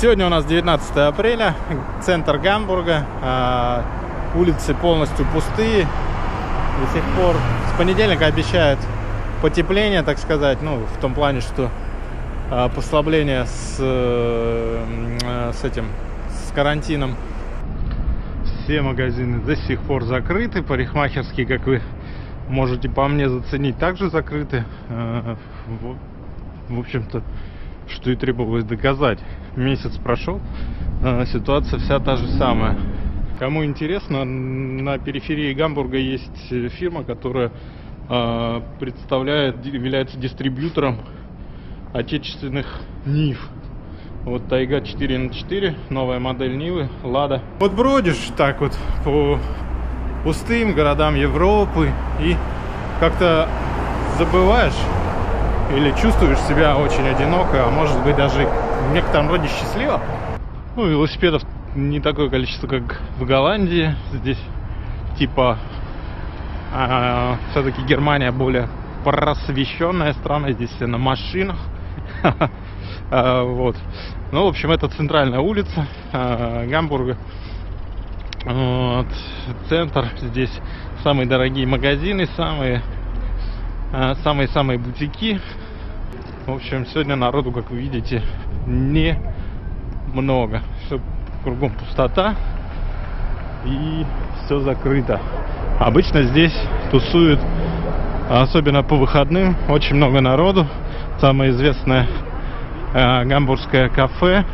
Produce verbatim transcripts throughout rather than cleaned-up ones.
Сегодня у нас девятнадцатое апреля, центр Гамбурга, а, улицы полностью пустые до сих пор. С понедельника обещают потепление, так сказать, ну, в том плане, что а, послабление с, а, с этим, с карантином. Все магазины до сих пор закрыты, парикмахерские, как вы можете по мне заценить, также закрыты. А, в, в общем-то, что и требовалось доказать. Месяц прошел, а ситуация вся та же самая. Кому интересно, на периферии Гамбурга есть фирма, которая а, представляет, является дистрибьютором отечественных Нив. Вот Тайга четыре на четыре, новая модель Нивы, Лада. Вот бродишь так вот по пустым городам Европы и как-то забываешь или чувствуешь себя очень одиноко, а может быть даже в некотором роде счастливо. Ну, велосипедов не такое количество, как в Голландии. Здесь типа а, все-таки Германия более просвещенная страна. Здесь все на машинах. Вот. Ну, в общем, это центральная улица Гамбурга. Центр. Здесь самые дорогие магазины, самые самые-самые бутики. В общем, сегодня народу, как вы видите, не много. Все кругом пустота и все закрыто. Обычно здесь тусуют, особенно по выходным, очень много народу. Самое известное э, гамбургское кафе.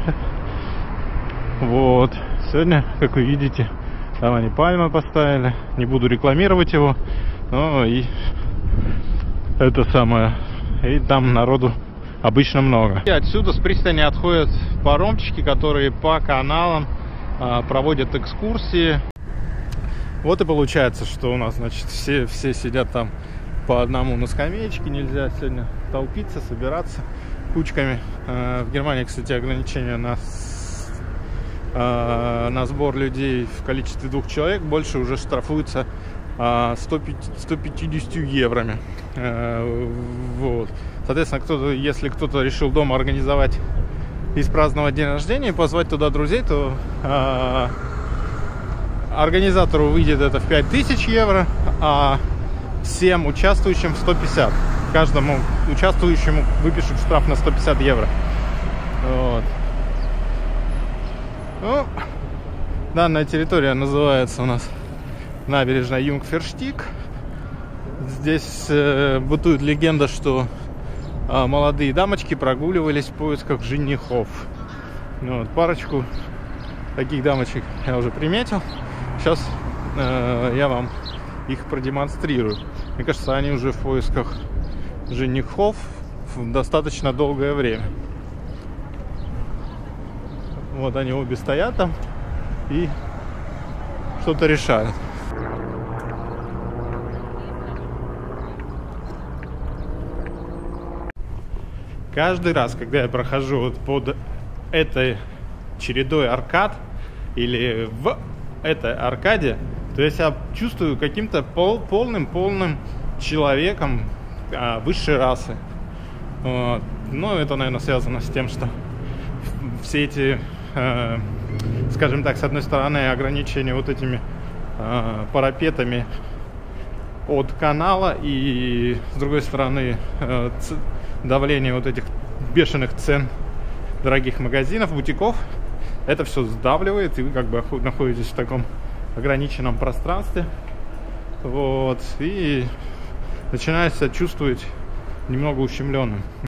Вот. Сегодня, как вы видите, там они пальмы поставили. Не буду рекламировать его, но и это самое. И там народу обычно много. И отсюда с пристани отходят паромчики, которые по каналам а, проводят экскурсии. Вот и получается, что у нас, значит, все, все сидят там по одному на скамеечке. Нельзя сегодня толпиться, собираться кучками. А, в Германии, кстати, ограничение на, а, на сбор людей в количестве двух человек больше уже штрафуется сто пятьдесят евро. Вот. Соответственно, кто-то, если кто-то решил дома организовать и праздновать день рождения и позвать туда друзей, то э, организатору выйдет это в пять тысяч евро, а всем участвующим в сто пятьдесят. Каждому участвующему выпишут штраф на сто пятьдесят евро. Вот. Ну, данная территория называется у нас набережная Юнгферштиг. Здесь э, бытует легенда, что э, молодые дамочки прогуливались в поисках женихов. Ну, вот, парочку таких дамочек я уже приметил. Сейчас э, я вам их продемонстрирую. Мне кажется, они уже в поисках женихов достаточно долгое время. Вот они обе стоят там и что-то решают. Каждый раз, когда я прохожу вот под этой чередой аркад или в этой аркаде, то я себя чувствую каким-то пол, полным-полным человеком а, высшей расы. Вот. Ну, это, наверное, связано с тем, что все эти, э, скажем так, с одной стороны, ограничения вот этими э, парапетами от канала, и с другой стороны, э, давление вот этих бешеных цен дорогих магазинов, бутиков, это все сдавливает, и вы как бы находитесь в таком ограниченном пространстве, вот, и начинаете себя чувствовать немного ущемленным.